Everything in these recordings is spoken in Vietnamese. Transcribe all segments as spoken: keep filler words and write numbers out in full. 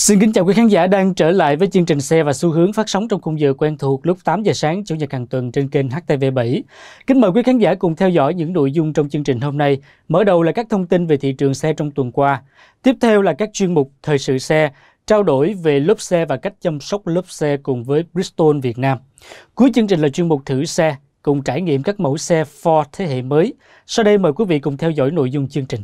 Xin kính chào quý khán giả đang trở lại với chương trình Xe và Xu hướng phát sóng trong khung giờ quen thuộc lúc tám giờ sáng Chủ nhật hàng tuần trên kênh H T V bảy. Kính mời quý khán giả cùng theo dõi những nội dung trong chương trình hôm nay. Mở đầu là các thông tin về thị trường xe trong tuần qua. Tiếp theo là các chuyên mục thời sự xe, trao đổi về lốp xe và cách chăm sóc lốp xe cùng với Bridgestone Việt Nam. Cuối chương trình là chuyên mục thử xe, cùng trải nghiệm các mẫu xe Ford thế hệ mới. Sau đây mời quý vị cùng theo dõi nội dung chương trình.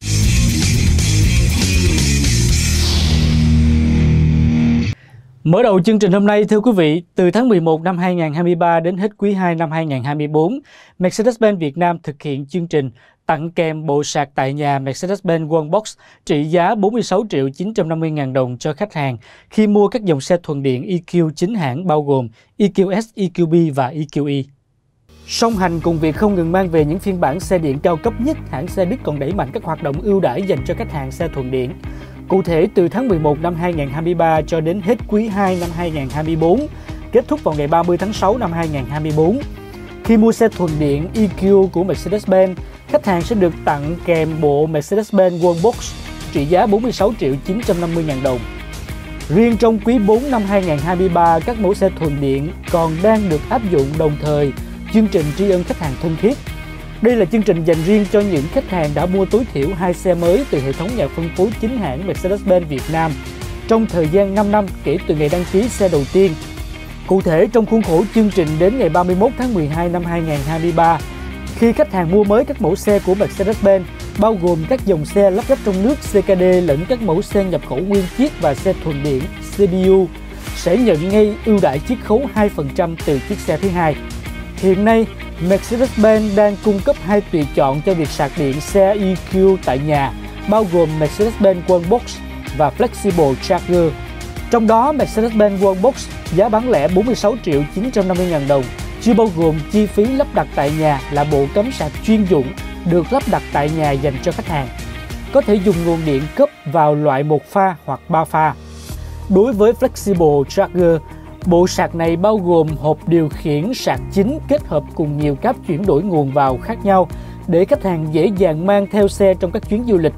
Mở đầu chương trình hôm nay, thưa quý vị, từ tháng mười một năm hai nghìn không trăm hai mươi ba đến hết quý hai năm hai nghìn không trăm hai mươi bốn, Mercedes-Benz Việt Nam thực hiện chương trình tặng kèm bộ sạc tại nhà Mercedes-Benz Wallbox trị giá bốn mươi sáu triệu chín trăm năm mươi ngàn đồng cho khách hàng khi mua các dòng xe thuần điện E Q chính hãng bao gồm E Q S, E Q B và E Q E. Song hành cùng việc không ngừng mang về những phiên bản xe điện cao cấp nhất, hãng xe Đức còn đẩy mạnh các hoạt động ưu đãi dành cho khách hàng xe thuần điện. Cụ thể, từ tháng mười một năm hai nghìn không trăm hai mươi ba cho đến hết quý hai năm hai nghìn không trăm hai mươi bốn, kết thúc vào ngày ba mươi tháng sáu năm hai nghìn không trăm hai mươi bốn. Khi mua xe thuần điện E Q của Mercedes-Benz, khách hàng sẽ được tặng kèm bộ Mercedes-Benz Wallbox trị giá bốn mươi sáu triệu chín trăm năm mươi ngàn đồng. Riêng trong quý bốn năm hai nghìn không trăm hai mươi ba, các mẫu xe thuần điện còn đang được áp dụng đồng thời chương trình tri ân khách hàng thân thiết. Đây là chương trình dành riêng cho những khách hàng đã mua tối thiểu hai xe mới từ hệ thống nhà phân phối chính hãng Mercedes-Benz Việt Nam trong thời gian năm năm kể từ ngày đăng ký xe đầu tiên. Cụ thể, trong khuôn khổ chương trình đến ngày ba mươi mốt tháng mười hai năm hai nghìn không trăm hai mươi ba, khi khách hàng mua mới các mẫu xe của Mercedes-Benz, bao gồm các dòng xe lắp ráp trong nước C K D lẫn các mẫu xe nhập khẩu nguyên chiếc và xe thuần điện C P U, sẽ nhận ngay ưu đãi chiết khấu hai phần trăm từ chiếc xe thứ hai. Hiện nay, Mercedes-Benz đang cung cấp hai tùy chọn cho việc sạc điện xe E Q tại nhà, bao gồm Mercedes-Benz Wallbox và Flexible Charger. Trong đó, Mercedes-Benz Wallbox giá bán lẻ bốn mươi sáu triệu chín trăm năm mươi ngàn đồng, chưa bao gồm chi phí lắp đặt tại nhà là bộ cắm sạc chuyên dụng được lắp đặt tại nhà dành cho khách hàng. Có thể dùng nguồn điện cấp vào loại một pha hoặc ba pha. Đối với Flexible Charger, bộ sạc này bao gồm hộp điều khiển sạc chính kết hợp cùng nhiều cáp chuyển đổi nguồn vào khác nhau để khách hàng dễ dàng mang theo xe trong các chuyến du lịch.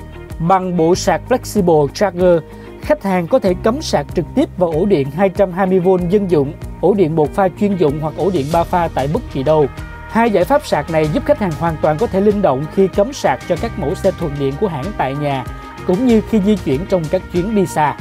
Bằng bộ sạc Flexible Charger, khách hàng có thể cắm sạc trực tiếp vào ổ điện hai trăm hai mươi vôn dân dụng, ổ điện một pha chuyên dụng hoặc ổ điện ba pha tại bất kỳ đâu. Hai giải pháp sạc này giúp khách hàng hoàn toàn có thể linh động khi cắm sạc cho các mẫu xe thuần điện của hãng tại nhà, cũng như khi di chuyển trong các chuyến đi xa.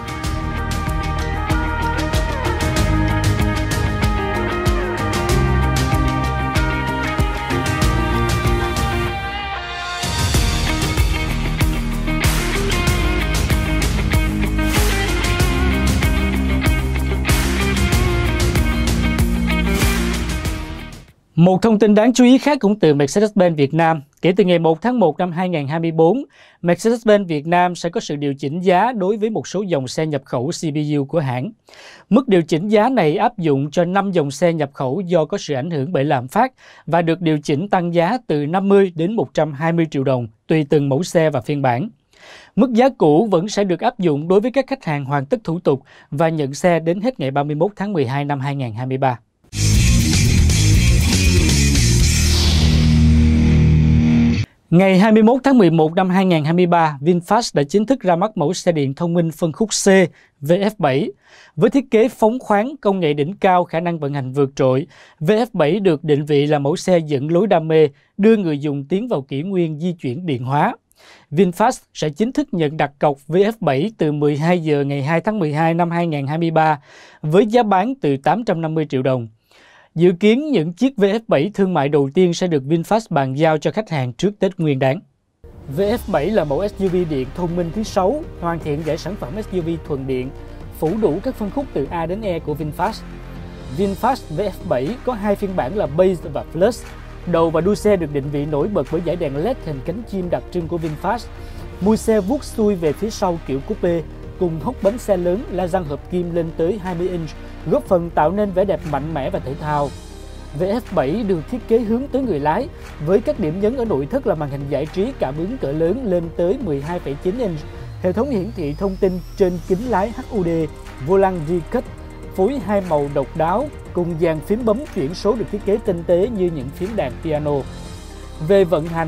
Một thông tin đáng chú ý khác cũng từ Mercedes-Benz Việt Nam. Kể từ ngày một tháng một năm hai nghìn không trăm hai mươi bốn, Mercedes-Benz Việt Nam sẽ có sự điều chỉnh giá đối với một số dòng xe nhập khẩu C P U của hãng. Mức điều chỉnh giá này áp dụng cho năm dòng xe nhập khẩu do có sự ảnh hưởng bởi lạm phát và được điều chỉnh tăng giá từ năm mươi đến một trăm hai mươi triệu đồng tùy từng mẫu xe và phiên bản. Mức giá cũ vẫn sẽ được áp dụng đối với các khách hàng hoàn tất thủ tục và nhận xe đến hết ngày ba mươi mốt tháng mười hai năm hai nghìn không trăm hai mươi ba. Ngày hai mươi mốt tháng mười một năm hai nghìn không trăm hai mươi ba, VinFast đã chính thức ra mắt mẫu xe điện thông minh phân khúc C V F bảy. Với thiết kế phóng khoáng, công nghệ đỉnh cao, khả năng vận hành vượt trội, V F bảy được định vị là mẫu xe dẫn lối đam mê, đưa người dùng tiến vào kỷ nguyên di chuyển điện hóa. VinFast sẽ chính thức nhận đặt cọc V F bảy từ mười hai giờ ngày hai tháng mười hai năm hai nghìn không trăm hai mươi ba với giá bán từ tám trăm năm mươi triệu đồng. Dự kiến những chiếc V F bảy thương mại đầu tiên sẽ được VinFast bàn giao cho khách hàng trước Tết Nguyên đán. V F bảy là mẫu S U V điện thông minh thứ sáu, hoàn thiện giải sản phẩm S U V thuần điện, phủ đủ các phân khúc từ A đến E của VinFast. VinFast V F bảy có hai phiên bản là Base và Plus. Đầu và đuôi xe được định vị nổi bật bởi dải đèn led hình cánh chim đặc trưng của VinFast. Mui xe vuốt xuôi về phía sau kiểu coupe, cùng hốc bánh xe lớn la răng hợp kim lên tới hai mươi inch, góp phần tạo nên vẻ đẹp mạnh mẽ và thể thao. V F bảy được thiết kế hướng tới người lái, với các điểm nhấn ở nội thất là màn hình giải trí cảm ứng cỡ lớn lên tới mười hai phẩy chín inch, hệ thống hiển thị thông tin trên kính lái H U D, vô lăng V-Cut, phối hai màu độc đáo, cùng dàn phím bấm chuyển số được thiết kế tinh tế như những phím đàn piano. Về vận hành,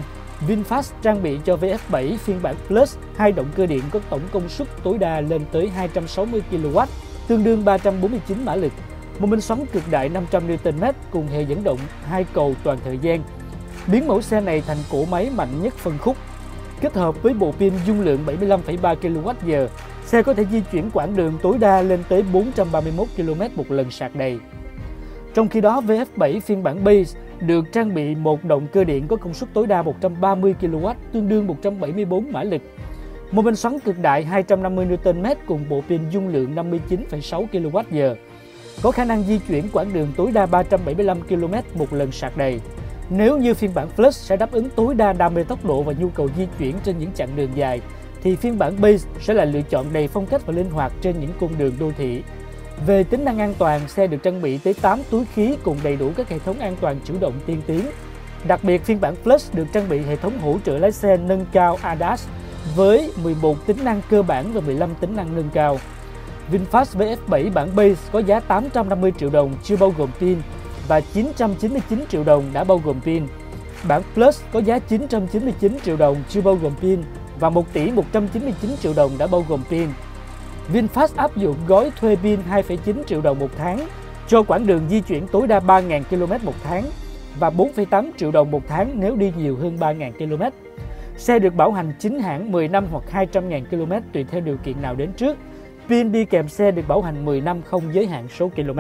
VinFast trang bị cho vê ép bảy phiên bản Plus hai động cơ điện có tổng công suất tối đa lên tới hai trăm sáu mươi ki lô oát, tương đương ba trăm bốn mươi chín mã lực, mô men xoắn cực đại năm trăm niu tơn mét cùng hệ dẫn động hai cầu toàn thời gian, biến mẫu xe này thành cỗ máy mạnh nhất phân khúc. Kết hợp với bộ pin dung lượng bảy mươi lăm phẩy ba ki lô oát giờ, xe có thể di chuyển quãng đường tối đa lên tới bốn trăm ba mươi mốt ki lô mét một lần sạc đầy. Trong khi đó, vê ép bảy phiên bản Base được trang bị một động cơ điện có công suất tối đa một trăm ba mươi ki lô oát, tương đương một trăm bảy mươi tư mã lực, mô men xoắn cực đại hai trăm năm mươi niu tơn mét cùng bộ pin dung lượng năm mươi chín phẩy sáu ki lô oát giờ, có khả năng di chuyển quãng đường tối đa ba trăm bảy mươi lăm ki lô mét một lần sạc đầy. Nếu như phiên bản Plus sẽ đáp ứng tối đa đam mê tốc độ và nhu cầu di chuyển trên những chặng đường dài, thì phiên bản Base sẽ là lựa chọn đầy phong cách và linh hoạt trên những cung đường đô thị. Về tính năng an toàn, xe được trang bị tới tám túi khí cùng đầy đủ các hệ thống an toàn chủ động tiên tiến. Đặc biệt, phiên bản Plus được trang bị hệ thống hỗ trợ lái xe nâng cao a đê a ét với mười một tính năng cơ bản và mười lăm tính năng nâng cao. VinFast vê ép bảy bản Base có giá tám trăm năm mươi triệu đồng chưa bao gồm pin và chín trăm chín mươi chín triệu đồng đã bao gồm pin. Bản Plus có giá chín trăm chín mươi chín triệu đồng chưa bao gồm pin và một tỷ một trăm chín mươi chín triệu đồng đã bao gồm pin. VinFast áp dụng gói thuê pin hai phẩy chín triệu đồng một tháng cho quãng đường di chuyển tối đa ba nghìn ki lô mét một tháng và bốn phẩy tám triệu đồng một tháng nếu đi nhiều hơn ba nghìn ki lô mét. Xe được bảo hành chính hãng mười năm hoặc hai trăm nghìn ki lô mét tùy theo điều kiện nào đến trước. Pin đi kèm xe được bảo hành mười năm không giới hạn số km.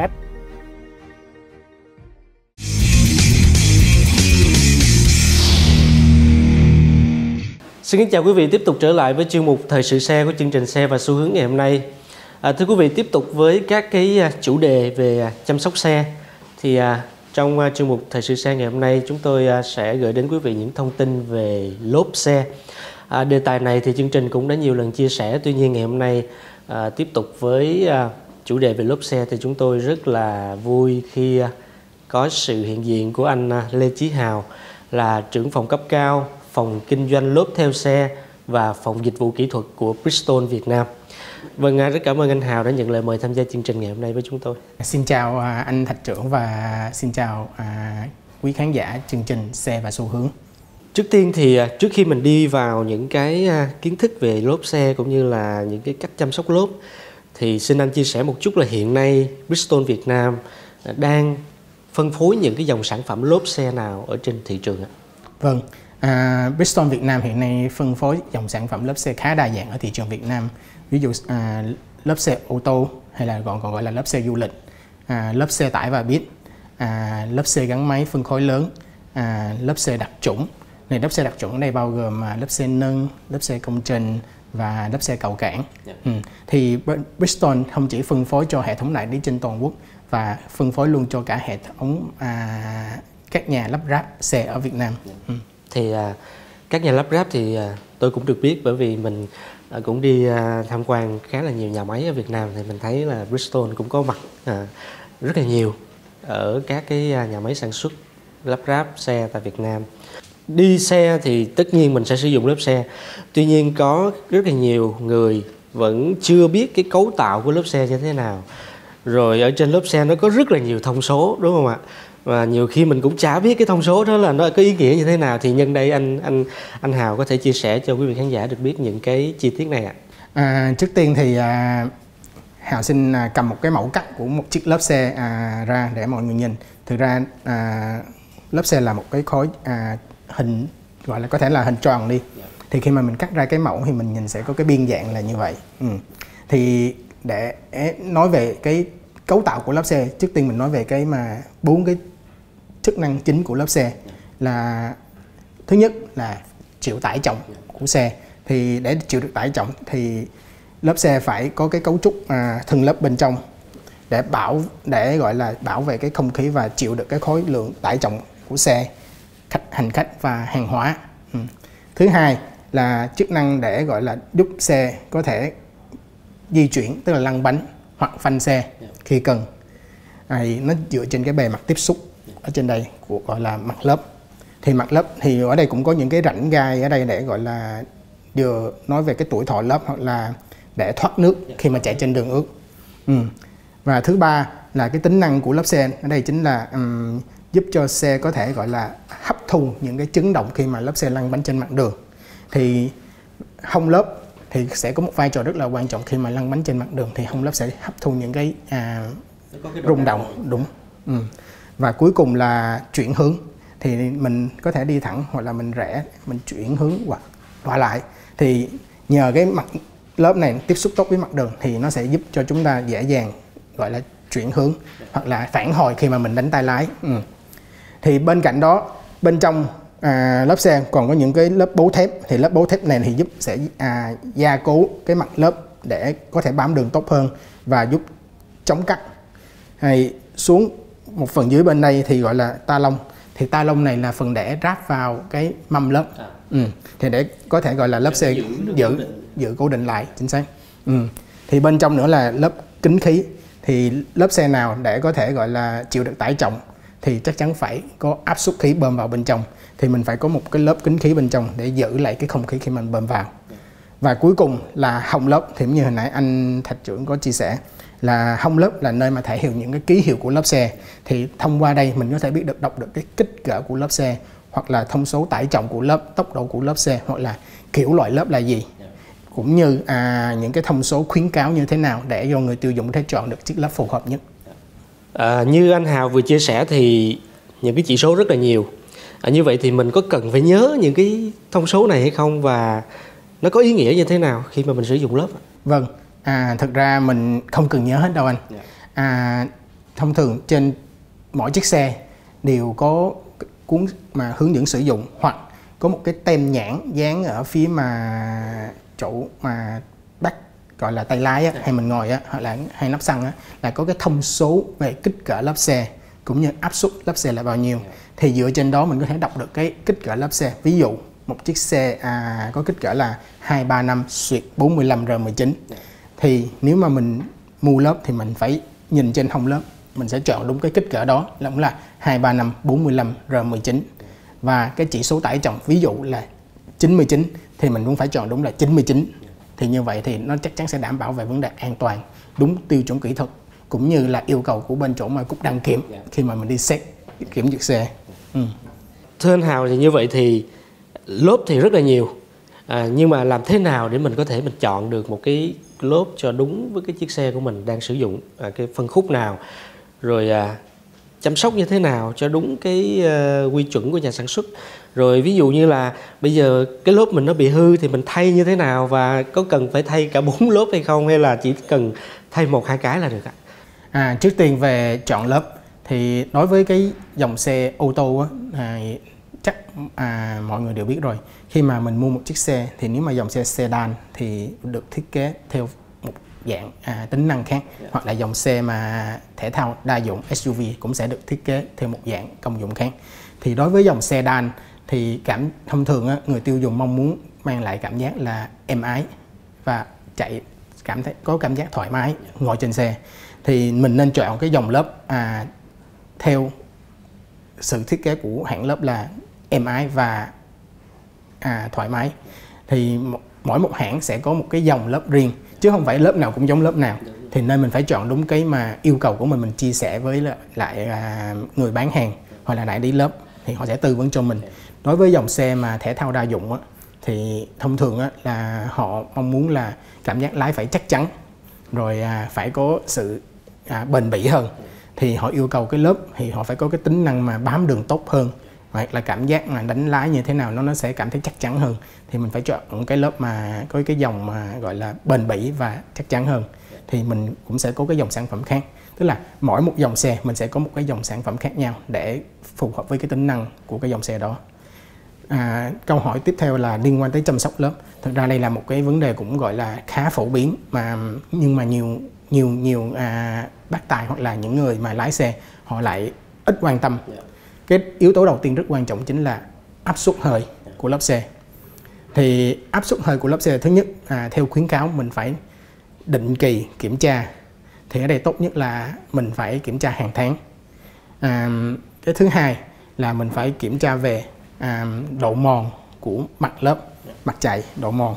Xin kính chào quý vị, tiếp tục trở lại với chuyên mục Thời sự xe của chương trình Xe và Xu hướng ngày hôm nay. À, thưa quý vị, tiếp tục với các cái chủ đề về chăm sóc xe. Thì à, trong uh, chuyên mục Thời sự xe ngày hôm nay, chúng tôi uh, sẽ gửi đến quý vị những thông tin về lốp xe. À, đề tài này thì chương trình cũng đã nhiều lần chia sẻ. Tuy nhiên ngày hôm nay à, tiếp tục với uh, chủ đề về lốp xe thì chúng tôi rất là vui khi uh, có sự hiện diện của anh uh, Lê Chí Hào, là trưởng phòng cấp cao phòng kinh doanh lốp theo xe và phòng dịch vụ kỹ thuật của Bridgestone Việt Nam. Vâng, rất cảm ơn anh Hào đã nhận lời mời tham gia chương trình ngày hôm nay với chúng tôi. Xin chào anh Thạch trưởng và xin chào quý khán giả chương trình Xe và Xu hướng. Trước tiên thì trước khi mình đi vào những cái kiến thức về lốp xe cũng như là những cái cách chăm sóc lốp, thì xin anh chia sẻ một chút là hiện nay Bridgestone Việt Nam đang phân phối những cái dòng sản phẩm lốp xe nào ở trên thị trường ạ? Vâng. À, Bridgestone Việt Nam hiện nay phân phối dòng sản phẩm lốp xe khá đa dạng ở thị trường Việt Nam. Ví dụ à, lốp xe ô tô hay là còn còn gọi là lốp xe du lịch, à, lốp xe tải và bít, à, lốp xe gắn máy phân khối lớn, à, lốp xe đặc chủng. Này, lốp xe đặc chủng ở đây bao gồm à, lốp xe nâng, lốp xe công trình và lốp xe cầu cảng. Yeah. Ừ. Thì Bridgestone không chỉ phân phối cho hệ thống đại lý trên toàn quốc và phân phối luôn cho cả hệ thống à, các nhà lắp ráp xe ở Việt Nam. Yeah. Ừ. Thì à, các nhà lắp ráp thì à, tôi cũng được biết, bởi vì mình à, cũng đi à, tham quan khá là nhiều nhà máy ở Việt Nam, thì mình thấy là Bridgestone cũng có mặt à, rất là nhiều ở các cái nhà máy sản xuất lắp ráp xe tại Việt Nam. Đi xe thì tất nhiên mình sẽ sử dụng lốp xe, tuy nhiên có rất là nhiều người vẫn chưa biết cái cấu tạo của lốp xe như thế nào. Rồi ở trên lốp xe nó có rất là nhiều thông số, đúng không ạ? Và nhiều khi mình cũng chả biết cái thông số đó là nó có ý nghĩa như thế nào. Thì nhân đây anh anh anh Hào có thể chia sẻ cho quý vị khán giả được biết những cái chi tiết này ạ? À, trước tiên thì à, Hào xin à, cầm một cái mẫu cắt của một chiếc lốp xe à, ra để mọi người nhìn. Thực ra à, lốp xe là một cái khối à, hình gọi là có thể là hình tròn đi. Thì khi mà mình cắt ra cái mẫu thì mình nhìn sẽ có cái biên dạng là như vậy. Ừ. Thì để nói về cái cấu tạo của lốp xe, trước tiên mình nói về cái mà bốn cái chức năng chính của lốp xe. Là thứ nhất là chịu tải trọng của xe. Thì để chịu được tải trọng thì lốp xe phải có cái cấu trúc à, thân lớp bên trong để bảo để gọi là bảo vệ cái không khí và chịu được cái khối lượng tải trọng của xe, khách hành khách và hàng hóa. Ừ. Thứ hai là chức năng để gọi là giúp xe có thể di chuyển, tức là lăn bánh hoặc phanh xe khi cần. À, nó dựa trên cái bề mặt tiếp xúc ở trên đây của gọi là mặt lớp. Thì mặt lớp thì ở đây cũng có những cái rãnh gai ở đây để gọi là vừa nói về cái tuổi thọ lớp hoặc là để thoát nước khi mà chạy trên đường ướt. Ừ. Và thứ ba là cái tính năng của lớp xe ở đây chính là um, giúp cho xe có thể gọi là hấp thụ thu những cái chấn động khi mà lớp xe lăn bánh trên mặt đường. Thì hông lớp thì sẽ có một vai trò rất là quan trọng khi mà lăn bánh trên mặt đường, thì hông lớp sẽ hấp thu những cái, à, cái rung động, đúng. Ừ. Và cuối cùng là chuyển hướng, thì mình có thể đi thẳng hoặc là mình rẽ, mình chuyển hướng hoặc đọa lại. Thì nhờ cái mặt lớp này tiếp xúc tốt với mặt đường thì nó sẽ giúp cho chúng ta dễ dàng gọi là chuyển hướng hoặc là phản hồi khi mà mình đánh tay lái. Ừ. Thì bên cạnh đó, bên trong à, lớp xe còn có những cái lớp bấu thép. Thì lớp bấu thép này thì giúp sẽ à, gia cố cái mặt lớp để có thể bám đường tốt hơn và giúp chống cắt. Hay xuống một phần dưới bên đây thì gọi là ta lông. Thì ta lông này là phần để ráp vào cái mâm lớp. Ừ. Thì để có thể gọi là lớp xe giữ giữ, giữ cố định lại, chính xác. Ừ. Thì bên trong nữa là lớp kính khí. Thì lớp xe nào để có thể gọi là chịu được tải trọng thì chắc chắn phải có áp suất khí bơm vào bên trong. Thì mình phải có một cái lớp kính khí bên trong để giữ lại cái không khí khi mình bơm vào. Và cuối cùng là hông lớp. Thì như hồi nãy anh Thạch trưởng có chia sẻ là hông lớp là nơi mà thể hiện những cái ký hiệu của lớp xe. Thì thông qua đây mình có thể biết được đọc được cái kích cỡ của lớp xe, hoặc là thông số tải trọng của lớp, tốc độ của lớp xe, hoặc là kiểu loại lớp là gì, cũng như à, những cái thông số khuyến cáo như thế nào để cho người tiêu dùng có thể chọn được chiếc lớp phù hợp nhất. À, như anh Hào vừa chia sẻ thì những cái chỉ số rất là nhiều. À, như vậy thì mình có cần phải nhớ những cái thông số này hay không, và nó có ý nghĩa như thế nào khi mà mình sử dụng lớp? Vâng, à, thực ra mình không cần nhớ hết đâu anh. À, thông thường trên mỗi chiếc xe đều có cuốn mà hướng dẫn sử dụng, hoặc có một cái tem nhãn dán ở phía mà chỗ mà bắt gọi là tay lái á, hay mình ngồi á, hoặc là hay nắp xăng á, là có cái thông số về kích cỡ lớp xe cũng như áp suất lớp xe là bao nhiêu. Thì dựa trên đó mình có thể đọc được cái kích cỡ lớp xe. Ví dụ một chiếc xe à, có kích cỡ là hai ba năm bốn mươi lăm R mười chín, thì nếu mà mình mua lớp thì mình phải nhìn trên hông lớp, mình sẽ chọn đúng cái kích cỡ đó, là cũng là hai ba năm bốn mươi lăm R mười chín. Và cái chỉ số tải trọng ví dụ là chín mươi chín thì mình cũng phải chọn đúng là chín mươi chín. Thì như vậy thì nó chắc chắn sẽ đảm bảo về vấn đề an toàn, đúng tiêu chuẩn kỹ thuật, cũng như là yêu cầu của bên chỗ mà cục đăng kiểm khi mà mình đi xét kiểm duyệt xe. Ừ. Thưa anh Hào, thì như vậy thì lốp thì rất là nhiều, à, nhưng mà làm thế nào để mình có thể mình chọn được một cái lốp cho đúng với cái chiếc xe của mình đang sử dụng, à, cái phân khúc nào, rồi à, chăm sóc như thế nào cho đúng cái uh, quy chuẩn của nhà sản xuất. Rồi ví dụ như là bây giờ cái lốp mình nó bị hư thì mình thay như thế nào, và có cần phải thay cả bốn lốp hay không, hay là chỉ cần thay một hai cái là được ạ? À, trước tiên về chọn lớp thì đối với cái dòng xe ô tô á, à, chắc à, mọi người đều biết rồi, khi mà mình mua một chiếc xe thì nếu mà dòng xe sedan thì được thiết kế theo một dạng à, tính năng khác, yeah. Hoặc là dòng xe mà thể thao đa dụng S U V cũng sẽ được thiết kế theo một dạng công dụng khác. Thì đối với dòng sedan thì cảm thông thường á, người tiêu dùng mong muốn mang lại cảm giác là êm ái và chạy cảm thấy có cảm giác thoải mái ngồi trên xe, thì mình nên chọn cái dòng lớp à, theo sự thiết kế của hãng lớp là êm ái và à, thoải mái. Thì mỗi một hãng sẽ có một cái dòng lớp riêng, chứ không phải lớp nào cũng giống lớp nào. Thì nên mình phải chọn đúng cái mà yêu cầu của mình, mình chia sẻ với lại à, người bán hàng hoặc là đại lý lớp, thì họ sẽ tư vấn cho mình. Đối với dòng xe mà thể thao đa dụng á, thì thông thường á, là họ mong muốn là cảm giác lái phải chắc chắn, rồi à, phải có sự à, bền bỉ hơn. Thì họ yêu cầu cái lớp thì họ phải có cái tính năng mà bám đường tốt hơn, hoặc là cảm giác mà đánh lái như thế nào nó nó sẽ cảm thấy chắc chắn hơn. Thì mình phải chọn cái lớp mà có cái dòng mà gọi là bền bỉ và chắc chắn hơn. Thì mình cũng sẽ có cái dòng sản phẩm khác, tức là mỗi một dòng xe mình sẽ có một cái dòng sản phẩm khác nhau để phù hợp với cái tính năng của cái dòng xe đó. À, câu hỏi tiếp theo là liên quan tới chăm sóc lớp. Thực ra đây là một cái vấn đề cũng gọi là khá phổ biến, mà nhưng mà nhiều nhiều nhiều à, bác tài hoặc là những người mà lái xe họ lại ít quan tâm. Cái yếu tố đầu tiên rất quan trọng chính là áp suất hơi của lớp xe. Thì áp suất hơi của lớp xe, thứ nhất à, theo khuyến cáo mình phải định kỳ kiểm tra. Thì ở đây tốt nhất là mình phải kiểm tra hàng tháng. À, cái thứ hai là mình phải kiểm tra về à, độ mòn của mặt lớp, mặt chạy, độ mòn.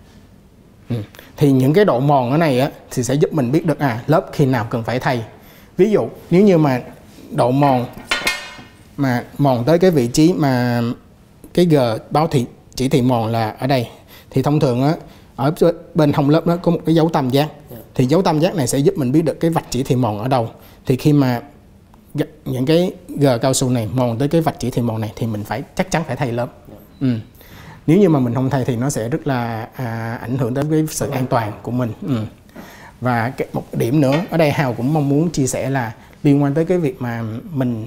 Ừ. Thì những cái độ mòn ở này á, thì sẽ giúp mình biết được à lớp khi nào cần phải thay. Ví dụ nếu như mà độ mòn mà mòn tới cái vị trí mà cái G báo thị chỉ thị mòn là ở đây, thì thông thường á ở bên hông lớp nó có một cái dấu tam giác, thì dấu tam giác này sẽ giúp mình biết được cái vạch chỉ thị mòn ở đâu. Thì khi mà những cái G cao su này mòn tới cái vạch chỉ thị mòn này thì mình phải chắc chắn phải thay lớp. Ừ. Nếu như mà mình không thay thì nó sẽ rất là à, ảnh hưởng đến cái sự an toàn của mình. Ừ. Và cái, một điểm nữa ở đây Hào cũng mong muốn chia sẻ là liên quan tới cái việc mà mình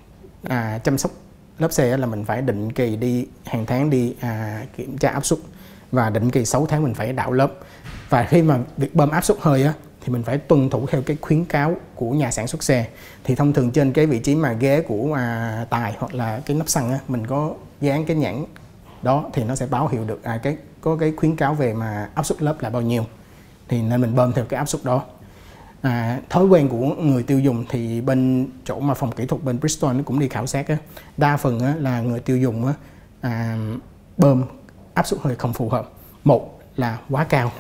à, chăm sóc lớp xe là mình phải định kỳ đi, hàng tháng đi à, kiểm tra áp suất, và định kỳ sáu tháng mình phải đảo lớp. Và khi mà việc bơm áp suất hơi á, thì mình phải tuân thủ theo cái khuyến cáo của nhà sản xuất xe. Thì thông thường trên cái vị trí mà ghế của à, tài hoặc là cái nắp xăng á, mình có dán cái nhãn đó thì nó sẽ báo hiệu được à, cái có cái khuyến cáo về mà áp suất lớp là bao nhiêu, thì nên mình bơm theo cái áp suất đó. À, thói quen của người tiêu dùng thì bên chỗ mà phòng kỹ thuật bên Bridgestone nó cũng đi khảo sát á, đa phần á, là người tiêu dùng á, à, bơm áp suất hơi không phù hợp. Một là quá cao,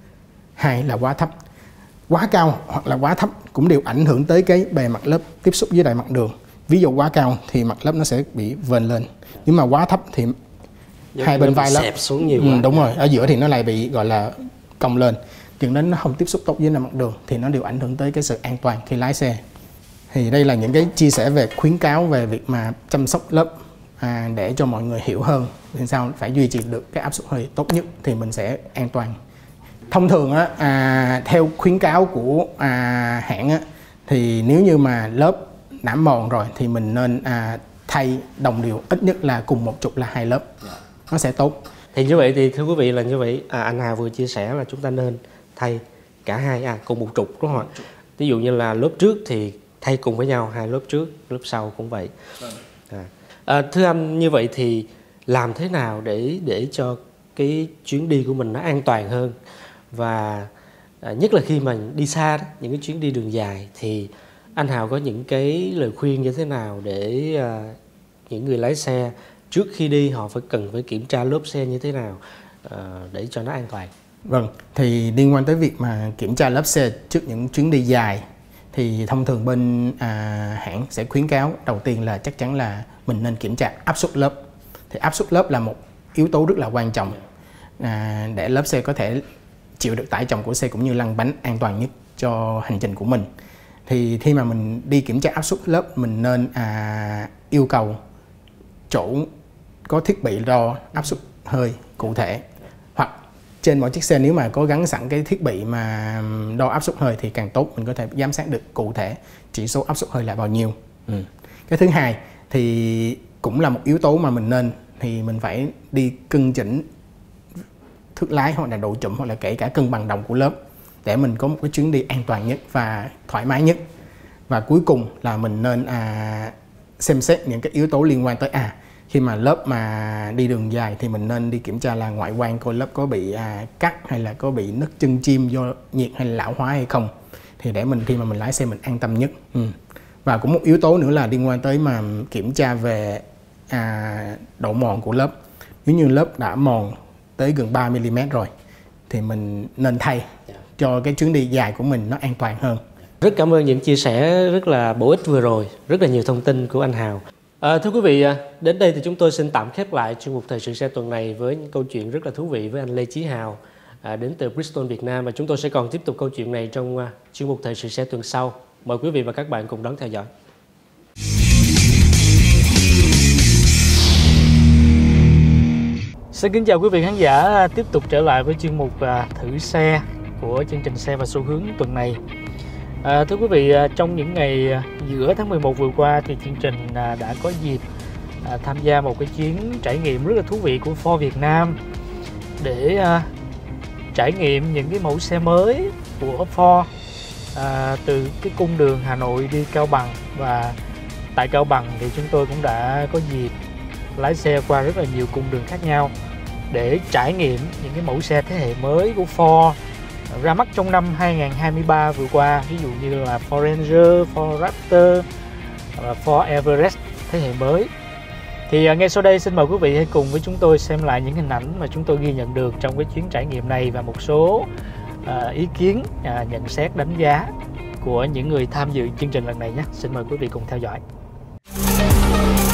hai là quá thấp. Quá cao hoặc là quá thấp cũng đều ảnh hưởng tới cái bề mặt lớp tiếp xúc với đại mặt đường. Ví dụ quá cao thì mặt lớp nó sẽ bị vền lên, nhưng mà quá thấp thì Giống hai bên vai lớp xẹp xuống nhiều ừ, quá. đúng rồi, ở giữa thì nó lại bị gọi là cong lên, dẫn đến nó không tiếp xúc tốt với mặt đường, thì nó đều ảnh hưởng tới cái sự an toàn khi lái xe. Thì đây là những cái chia sẻ về khuyến cáo về việc mà chăm sóc lớp à, để cho mọi người hiểu hơn làm sao phải duy trì được cái áp suất hơi tốt nhất thì mình sẽ an toàn. Thông thường á, à, theo khuyến cáo của à, hãng á, thì nếu như mà lớp đã mòn rồi thì mình nên à, thay đồng đều, ít nhất là cùng một trục là hai lớp, nó sẽ tốt. Thì như vậy thì thưa quý vị là như vậy, à, anh Hà vừa chia sẻ là chúng ta nên thay cả hai à, cùng một trục, đúng không ạ? Ví dụ như là lớp trước thì thay cùng với nhau, hai lớp trước, lớp sau cũng vậy. À. À, thưa anh, như vậy thì làm thế nào để để cho cái chuyến đi của mình nó an toàn hơn, và à, nhất là khi mà đi xa đó, những cái chuyến đi đường dài, thì anh Hào có những cái lời khuyên như thế nào để à, những người lái xe trước khi đi họ phải cần phải kiểm tra lốp xe như thế nào à, để cho nó an toàn? Vâng, thì liên quan tới việc mà kiểm tra lớp xe trước những chuyến đi dài thì thông thường bên à, hãng sẽ khuyến cáo đầu tiên là chắc chắn là mình nên kiểm tra áp suất lớp. Thì áp suất lớp là một yếu tố rất là quan trọng à, để lớp xe có thể chịu được tải trọng của xe cũng như lăn bánh an toàn nhất cho hành trình của mình. Thì khi mà mình đi kiểm tra áp suất lớp, mình nên à, yêu cầu chỗ có thiết bị đo áp suất hơi cụ thể, hoặc trên mỗi chiếc xe nếu mà có gắn sẵn cái thiết bị mà đo áp suất hơi thì càng tốt, mình có thể giám sát được cụ thể chỉ số áp suất hơi là bao nhiêu. Ừ. Cái thứ hai thì cũng là một yếu tố mà mình nên thì mình phải đi cân chỉnh thước lái hoặc là độ chụm hoặc là kể cả cân bằng đồng của lớp để mình có một cái chuyến đi an toàn nhất và thoải mái nhất. Và cuối cùng là mình nên à, xem xét những cái yếu tố liên quan tới à khi mà lớp mà đi đường dài thì mình nên đi kiểm tra là ngoại quan coi lớp có bị à, cắt hay là có bị nứt chân chim do nhiệt hay là lão hóa hay không, thì để mình khi mà mình lái xe mình an tâm nhất. Ừ. Và cũng một yếu tố nữa là liên quan tới mà kiểm tra về à, độ mòn của lớp. Nếu như lớp đã mòn tới gần ba mi li mét rồi thì mình nên thay cho cái chuyến đi dài của mình nó an toàn hơn. Rất cảm ơn những chia sẻ rất là bổ ích vừa rồi, rất là nhiều thông tin của anh Hào. À, thưa quý vị, đến đây thì chúng tôi xin tạm khép lại chuyên mục Thời sự xe tuần này với những câu chuyện rất là thú vị với anh Lê Chí Hào à, đến từ Bridgestone Việt Nam, và chúng tôi sẽ còn tiếp tục câu chuyện này trong uh, chuyên mục Thời sự xe tuần sau. Mời quý vị và các bạn cùng đón theo dõi. Xin kính chào quý vị khán giả, tiếp tục trở lại với chuyên mục uh, thử xe của chương trình Xe và Xu Hướng tuần này. À, thưa quý vị, trong những ngày giữa tháng mười một vừa qua thì chương trình đã có dịp à, tham gia một cái chuyến trải nghiệm rất là thú vị của Ford Việt Nam để à, trải nghiệm những cái mẫu xe mới của Ford à, từ cái cung đường Hà Nội đi Cao Bằng. Và tại Cao Bằng thì chúng tôi cũng đã có dịp lái xe qua rất là nhiều cung đường khác nhau để trải nghiệm những cái mẫu xe thế hệ mới của Ford ra mắt trong năm hai nghìn không trăm hai mươi ba vừa qua, ví dụ như là Ford Ranger, Ford Raptor, Ford Everest thế hệ mới. Thì ngay sau đây xin mời quý vị hãy cùng với chúng tôi xem lại những hình ảnh mà chúng tôi ghi nhận được trong cái chuyến trải nghiệm này và một số uh, ý kiến, uh, nhận xét, đánh giá của những người tham dự chương trình lần này nhé. Xin mời quý vị cùng theo dõi.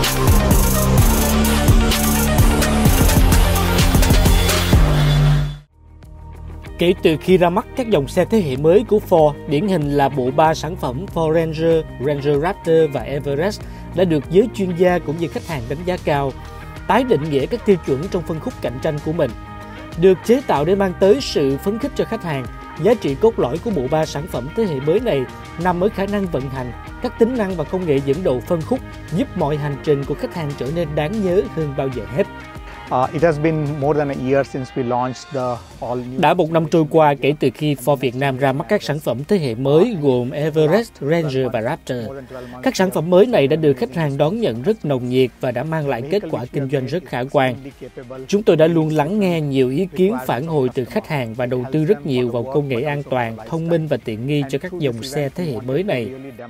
Kể từ khi ra mắt các dòng xe thế hệ mới của Ford, điển hình là bộ ba sản phẩm Ford Ranger, Ranger Raptor và Everest đã được giới chuyên gia cũng như khách hàng đánh giá cao, tái định nghĩa các tiêu chuẩn trong phân khúc cạnh tranh của mình. Được chế tạo để mang tới sự phấn khích cho khách hàng, giá trị cốt lõi của bộ ba sản phẩm thế hệ mới này nằm ở khả năng vận hành, các tính năng và công nghệ dẫn đầu phân khúc giúp mọi hành trình của khách hàng trở nên đáng nhớ hơn bao giờ hết. Đã một năm trôi qua kể từ khi Ford Việt Nam ra mắt các sản phẩm thế hệ mới gồm Everest, Ranger và Raptor. Các sản phẩm mới này đã được khách hàng đón nhận rất nồng nhiệt và đã mang lại kết quả kinh doanh rất khả quan. Chúng tôi đã luôn lắng nghe nhiều ý kiến phản hồi từ khách hàng và đầu tư rất nhiều vào công nghệ an toàn, thông minh và tiện nghi cho các dòng xe thế hệ mới này.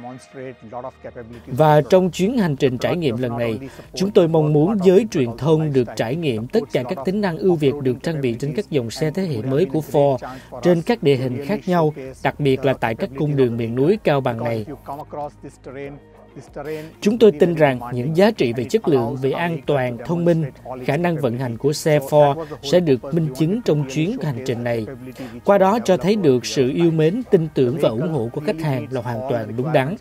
Và trong chuyến hành trình trải nghiệm lần này, chúng tôi mong muốn giới truyền thông được trải nghiệm tất cả các tính năng ưu việt được trang bị trên các dòng xe thế hệ mới của Ford trên các địa hình khác nhau, đặc biệt là tại các cung đường miền núi cao bằng này. Chúng tôi tin rằng những giá trị về chất lượng, về an toàn, thông minh, khả năng vận hành của xe Ford sẽ được minh chứng trong chuyến hành trình này. Qua đó cho thấy được sự yêu mến, tin tưởng và ủng hộ của khách hàng là hoàn toàn đúng đắn.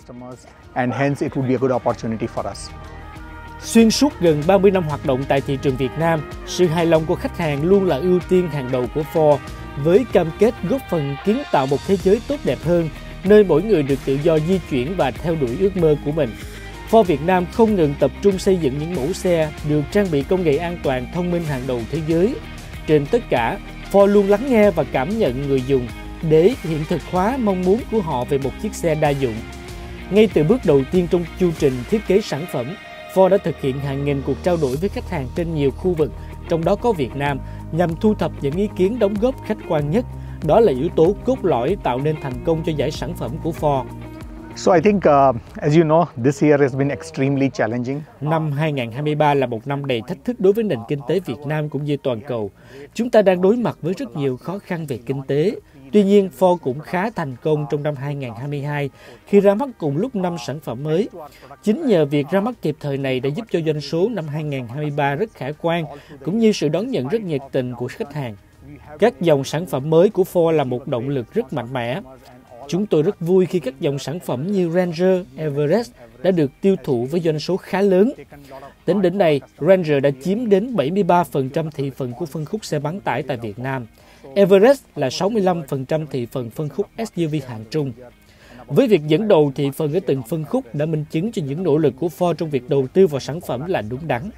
Xuyên suốt gần ba mươi năm hoạt động tại thị trường Việt Nam, sự hài lòng của khách hàng luôn là ưu tiên hàng đầu của Ford, với cam kết góp phần kiến tạo một thế giới tốt đẹp hơn, nơi mỗi người được tự do di chuyển và theo đuổi ước mơ của mình. Ford Việt Nam không ngừng tập trung xây dựng những mẫu xe được trang bị công nghệ an toàn thông minh hàng đầu thế giới. Trên tất cả, Ford luôn lắng nghe và cảm nhận người dùng để hiện thực hóa mong muốn của họ về một chiếc xe đa dụng. Ngay từ bước đầu tiên trong chu trình thiết kế sản phẩm, Ford đã thực hiện hàng nghìn cuộc trao đổi với khách hàng trên nhiều khu vực, trong đó có Việt Nam, nhằm thu thập những ý kiến đóng góp khách quan nhất. Đó là yếu tố cốt lõi tạo nên thành công cho giải sản phẩm của Ford. So I think, uh, as you know, this year has been extremely challenging. Năm hai không hai ba là một năm đầy thách thức đối với nền kinh tế Việt Nam cũng như toàn cầu. Chúng ta đang đối mặt với rất nhiều khó khăn về kinh tế. Tuy nhiên, Ford cũng khá thành công trong năm hai không hai hai khi ra mắt cùng lúc năm sản phẩm mới. Chính nhờ việc ra mắt kịp thời này đã giúp cho doanh số năm hai không hai ba rất khả quan, cũng như sự đón nhận rất nhiệt tình của khách hàng. Các dòng sản phẩm mới của Ford là một động lực rất mạnh mẽ. Chúng tôi rất vui khi các dòng sản phẩm như Ranger, Everest đã được tiêu thụ với doanh số khá lớn. Tính đến nay, Ranger đã chiếm đến bảy mươi ba phần trăm thị phần của phân khúc xe bán tải tại Việt Nam. Everest là sáu mươi lăm phần trăm thị phần phân khúc ét u vê hạng trung. Với việc dẫn đầu thị phần ở từng phân khúc đã minh chứng cho những nỗ lực của Ford trong việc đầu tư vào sản phẩm là đúng đắn.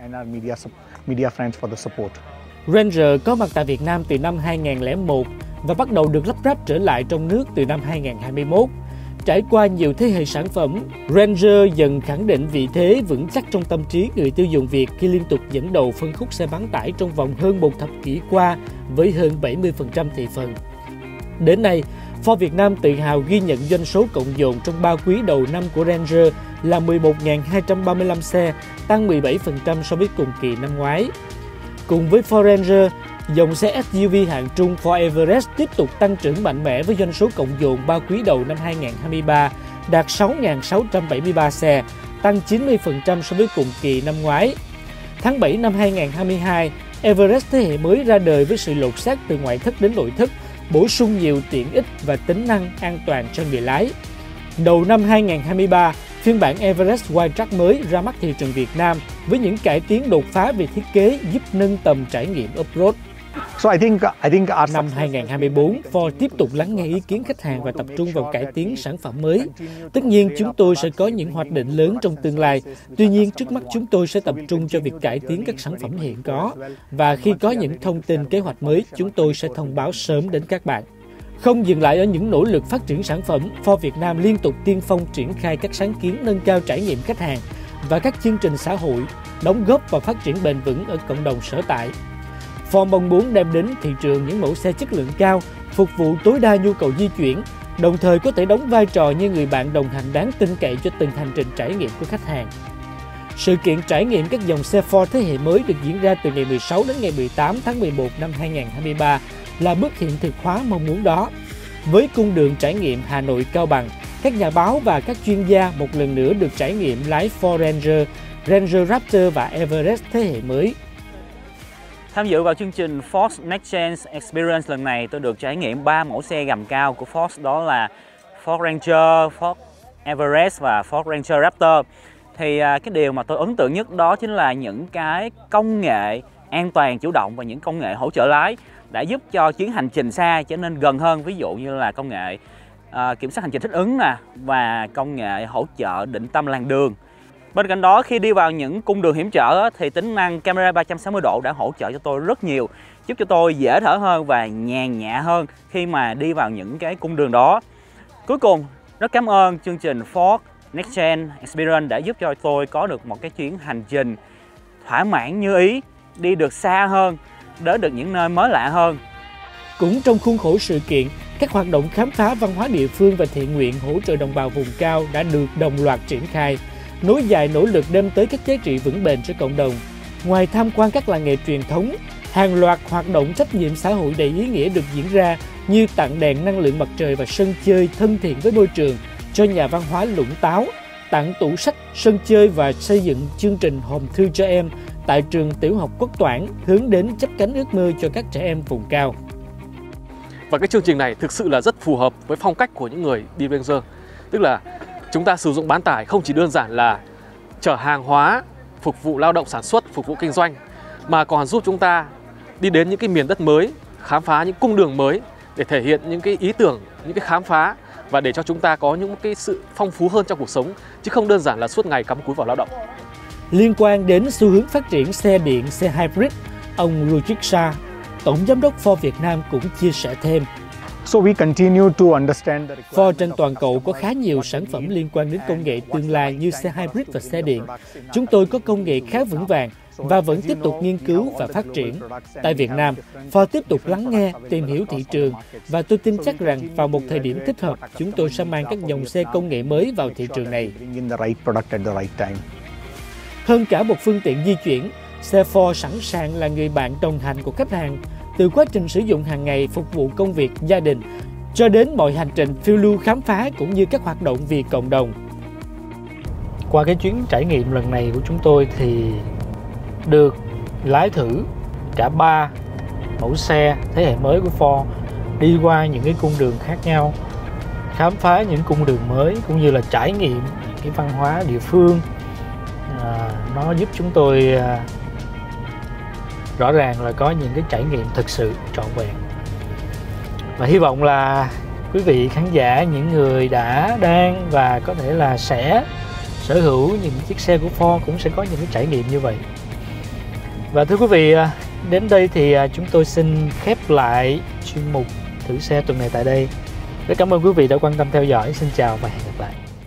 Ranger có mặt tại Việt Nam từ năm hai không không một và bắt đầu được lắp ráp trở lại trong nước từ năm hai không hai mốt. Trải qua nhiều thế hệ sản phẩm, Ranger dần khẳng định vị thế vững chắc trong tâm trí người tiêu dùng Việt khi liên tục dẫn đầu phân khúc xe bán tải trong vòng hơn một thập kỷ qua với hơn bảy mươi phần trăm thị phần. Đến nay, Ford Việt Nam tự hào ghi nhận doanh số cộng dồn trong ba quý đầu năm của Ranger là mười một nghìn hai trăm ba mươi lăm xe, tăng mười bảy phần trăm so với cùng kỳ năm ngoái. Cùng với Ford Ranger, dòng xe ét u vê hạng trung Ford Everest tiếp tục tăng trưởng mạnh mẽ với doanh số cộng dồn ba quý đầu năm hai không hai ba đạt sáu nghìn sáu trăm bảy mươi ba xe, tăng chín mươi phần trăm so với cùng kỳ năm ngoái. Tháng bảy năm hai không hai hai, Everest thế hệ mới ra đời với sự lột xác từ ngoại thất đến nội thất, bổ sung nhiều tiện ích và tính năng an toàn cho người lái. Đầu năm hai không hai ba, phiên bản Everest Wildtrak mới ra mắt thị trường Việt Nam với những cải tiến đột phá về thiết kế giúp nâng tầm trải nghiệm off-road. So I think, I think our... Năm hai không hai tư, Ford tiếp tục lắng nghe ý kiến khách hàng và tập trung vào cải tiến sản phẩm mới. Tất nhiên, chúng tôi sẽ có những hoạch định lớn trong tương lai. Tuy nhiên, trước mắt chúng tôi sẽ tập trung cho việc cải tiến các sản phẩm hiện có. Và khi có những thông tin kế hoạch mới, chúng tôi sẽ thông báo sớm đến các bạn. Không dừng lại ở những nỗ lực phát triển sản phẩm, Ford Việt Nam liên tục tiên phong triển khai các sáng kiến nâng cao trải nghiệm khách hàng và các chương trình xã hội, đóng góp vào phát triển bền vững ở cộng đồng sở tại. Ford mong muốn đem đến thị trường những mẫu xe chất lượng cao, phục vụ tối đa nhu cầu di chuyển, đồng thời có thể đóng vai trò như người bạn đồng hành đáng tin cậy cho từng hành trình trải nghiệm của khách hàng. Sự kiện trải nghiệm các dòng xe Ford thế hệ mới được diễn ra từ ngày mười sáu đến ngày mười tám tháng mười một năm hai không hai ba là bước hiện thực hóa mong muốn đó. Với cung đường trải nghiệm Hà Nội Cao Bằng, các nhà báo và các chuyên gia một lần nữa được trải nghiệm lái Ford Ranger Ranger Raptor và Everest thế hệ mới. Tham dự vào chương trình Ford Next Gen Experience lần này, tôi được trải nghiệm ba mẫu xe gầm cao của Ford, đó là Ford Ranger, Ford Everest và Ford Ranger Raptor. Thì cái điều mà tôi ấn tượng nhất đó chính là những cái công nghệ an toàn chủ động và những công nghệ hỗ trợ lái đã giúp cho chuyến hành trình xa trở nên gần hơn. Ví dụ như là công nghệ uh, kiểm soát hành trình thích ứng nè, và công nghệ hỗ trợ định tâm làn đường. Bên cạnh đó, khi đi vào những cung đường hiểm trở thì tính năng camera ba trăm sáu mươi độ đã hỗ trợ cho tôi rất nhiều, giúp cho tôi dễ thở hơn và nhàn nhã hơn khi mà đi vào những cái cung đường đó. Cuối cùng, rất cảm ơn chương trình Ford Next Gen Experience đã giúp cho tôi có được một cái chuyến hành trình thỏa mãn như ý, đi được xa hơn, đến được những nơi mới lạ hơn. Cũng trong khuôn khổ sự kiện, các hoạt động khám phá văn hóa địa phương và thiện nguyện hỗ trợ đồng bào vùng cao đã được đồng loạt triển khai, nối dài nỗ lực đem tới các giá trị vững bền cho cộng đồng. Ngoài tham quan các làng nghề truyền thống, hàng loạt hoạt động trách nhiệm xã hội đầy ý nghĩa được diễn ra như tặng đèn năng lượng mặt trời và sân chơi thân thiện với môi trường cho nhà văn hóa Lũng Táo, tặng tủ sách, sân chơi và xây dựng chương trình hòm thư cho em tại trường tiểu học Quốc Toản, hướng đến chắp cánh ước mơ cho các trẻ em vùng cao. Và cái chương trình này thực sự là rất phù hợp với phong cách của những người đi Ranger. Tức là chúng ta sử dụng bán tải không chỉ đơn giản là chở hàng hóa, phục vụ lao động sản xuất, phục vụ kinh doanh, mà còn giúp chúng ta đi đến những cái miền đất mới, khám phá những cung đường mới để thể hiện những cái ý tưởng, những cái khám phá và để cho chúng ta có những cái sự phong phú hơn trong cuộc sống, chứ không đơn giản là suốt ngày cắm cúi vào lao động. Liên quan đến xu hướng phát triển xe điện, xe hybrid, ông Rujik Shah, Tổng Giám đốc Ford Việt Nam cũng chia sẻ thêm. So we continue to understand the Ford trên toàn cầu có khá nhiều sản phẩm liên quan đến công nghệ tương lai như xe hybrid và xe điện. Chúng tôi có công nghệ khá vững vàng và vẫn tiếp tục nghiên cứu và phát triển. Tại Việt Nam, Ford tiếp tục lắng nghe, tìm hiểu thị trường và tôi tin chắc rằng vào một thời điểm thích hợp, chúng tôi sẽ mang các dòng xe công nghệ mới vào thị trường này. Hơn cả một phương tiện di chuyển, xe Ford sẵn sàng là người bạn đồng hành của khách hàng, từ quá trình sử dụng hàng ngày phục vụ công việc, gia đình, cho đến mọi hành trình phiêu lưu khám phá cũng như các hoạt động vì cộng đồng. Qua cái chuyến trải nghiệm lần này của chúng tôi thì được lái thử cả ba mẫu xe thế hệ mới của Ford, đi qua những cái cung đường khác nhau, khám phá những cung đường mới cũng như là trải nghiệm cái văn hóa địa phương. À, nó giúp chúng tôi à, rõ ràng là có những cái trải nghiệm thực sự trọn vẹn. Và hy vọng là quý vị khán giả, những người đã, đang và có thể là sẽ sở hữu những chiếc xe của Ford cũng sẽ có những cái trải nghiệm như vậy. Và thưa quý vị, đến đây thì chúng tôi xin khép lại chuyên mục thử xe tuần này tại đây. Rất cảm ơn quý vị đã quan tâm theo dõi. Xin chào và hẹn gặp lại.